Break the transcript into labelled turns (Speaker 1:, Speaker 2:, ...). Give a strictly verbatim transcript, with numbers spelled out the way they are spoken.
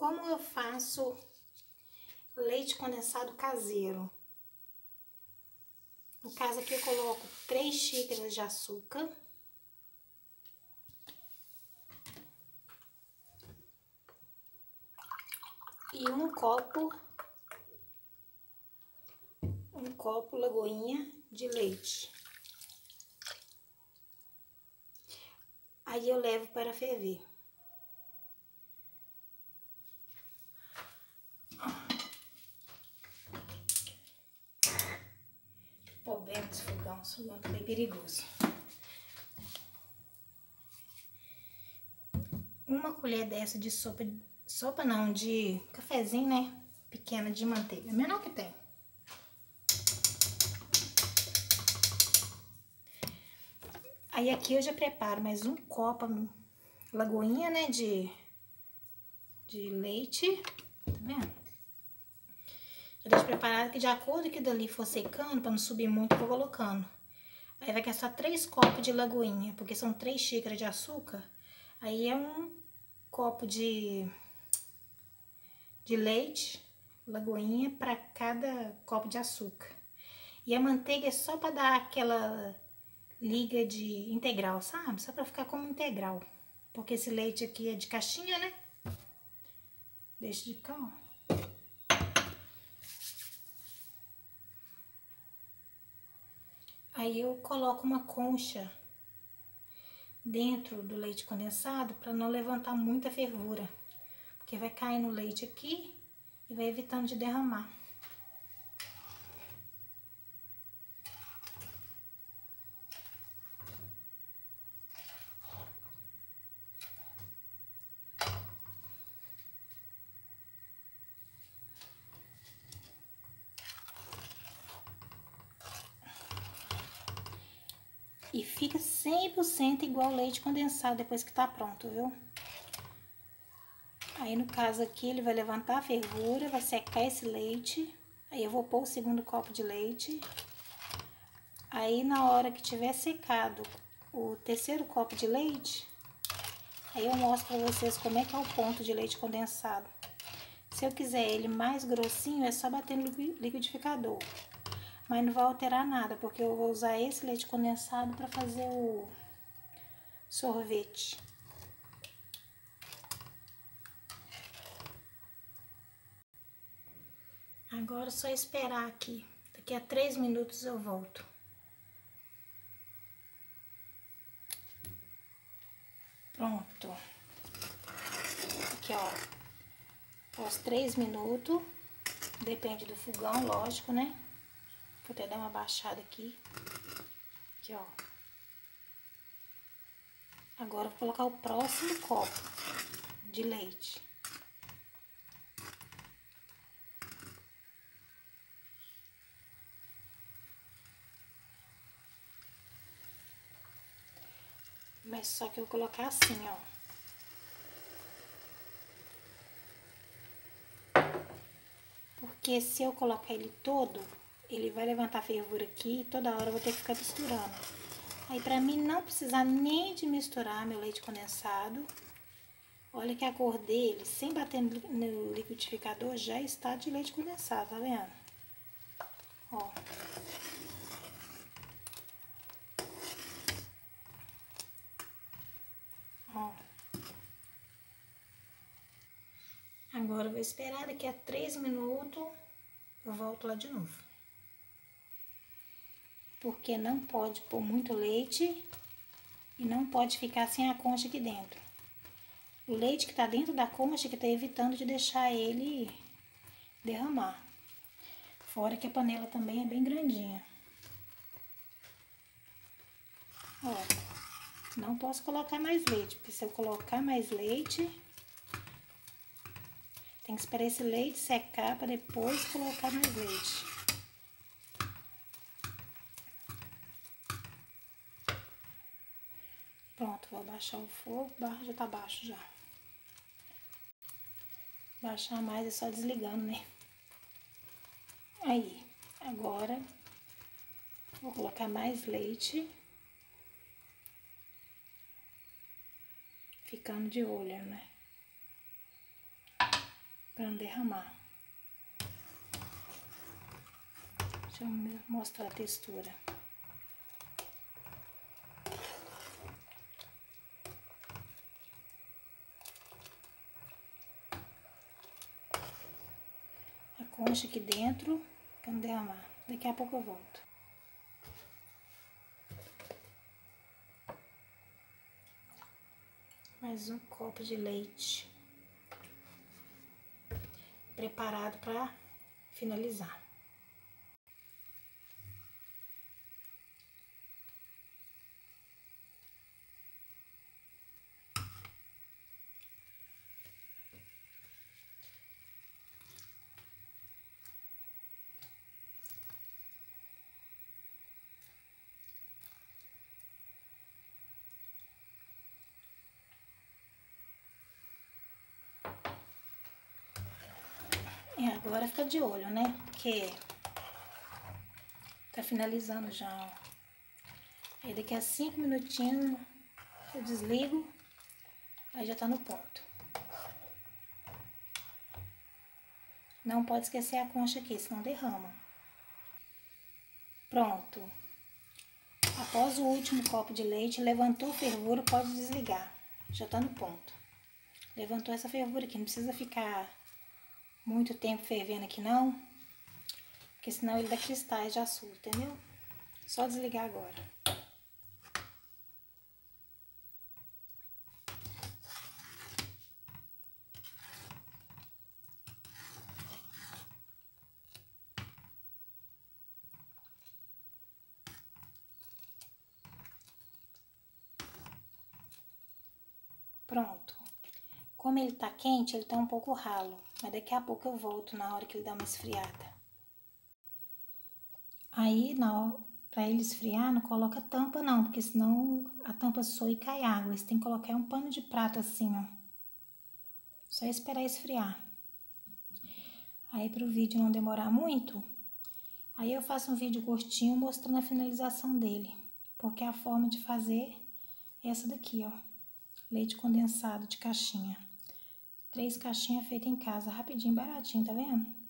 Speaker 1: Como eu faço leite condensado caseiro? No caso aqui eu coloco três xícaras de açúcar. E um copo, um copo Lagoinha de leite. Aí eu levo para ferver. Problema desse fogão, esse fogão tá bem perigoso. Uma colher dessa de sopa, sopa não, de cafezinho, né? Pequena de manteiga, menor que tem. Aí aqui eu já preparo mais um copo, Lagoinha, né, de, de leite, tá vendo? Já deixo preparado que de acordo que dali for secando, pra não subir muito, eu vou colocando. Aí vai gastar três copos de Lagoinha, porque são três xícaras de açúcar. Aí é um copo de, de leite, Lagoinha, para cada copo de açúcar. E a manteiga é só para dar aquela liga de integral, sabe? Só para ficar como integral. Porque esse leite aqui é de caixinha, né? Deixa de cá, ó. Aí eu coloco uma concha dentro do leite condensado para não levantar muita fervura. Porque vai cair no leite aqui e vai evitando de derramar. E fica cem por cento igual leite condensado depois que tá pronto, viu? Aí no caso aqui ele vai levantar a fervura, vai secar esse leite. Aí eu vou pôr o segundo copo de leite. Aí na hora que tiver secado o terceiro copo de leite, aí eu mostro pra vocês como é que é o ponto de leite condensado. Se eu quiser ele mais grossinho, é só bater no liquidificador. Mas não vai alterar nada, porque eu vou usar esse leite condensado para fazer o sorvete. Agora é só esperar aqui. Daqui a três minutos eu volto. Pronto. Aqui, ó. Após três minutos. Depende do fogão, lógico, né? Vou até dar uma baixada aqui. Aqui, ó. Agora eu vou colocar o próximo copo de leite. Mas só que eu vou colocar assim, ó. Porque se eu colocar ele todo, ele vai levantar fervura aqui e toda hora eu vou ter que ficar misturando. Aí pra mim não precisar nem de misturar meu leite condensado, olha que a cor dele, sem bater no liquidificador, já está de leite condensado, tá vendo? Ó. Ó. Agora eu vou esperar, daqui a três minutos eu volto lá de novo. Porque não pode pôr muito leite e não pode ficar sem a concha aqui dentro. O leite que tá dentro da concha que tá evitando de deixar ele derramar. Fora que a panela também é bem grandinha. Ó, não posso colocar mais leite, porque se eu colocar mais leite, tem que esperar esse leite secar para depois colocar mais leite. Pronto, vou abaixar o fogo, barra já tá baixo já. Baixar mais é só desligando, né? Aí, agora vou colocar mais leite. Ficando de olho, né? não derramar. Deixa eu mostrar a textura. A concha aqui dentro, para não derramar. Daqui a pouco eu volto. Mais um copo de leite preparado para finalizar. E agora fica de olho, né? Porque tá finalizando já, ó. Aí daqui a cinco minutinhos eu desligo, aí já tá no ponto. Não pode esquecer a concha aqui, senão derrama. Pronto. Após o último copo de leite, levantou a fervura, pode desligar. Já tá no ponto. Levantou essa fervura aqui, não precisa ficar muito tempo fervendo aqui não, porque senão ele dá cristais de açúcar, entendeu? Só desligar agora. Pronto. Como ele tá quente, ele tá um pouco ralo, mas daqui a pouco eu volto na hora que ele dá uma esfriada. Aí, na para ele esfriar, não coloca tampa não, porque senão a tampa soa e cai água. Você tem que colocar um pano de prato assim, ó. Só esperar esfriar. Aí, para o vídeo não demorar muito, aí eu faço um vídeo curtinho mostrando a finalização dele, porque a forma de fazer é essa daqui, ó. Leite condensado de caixinha. Três caixinhas feitas em casa, rapidinho, baratinho, tá vendo?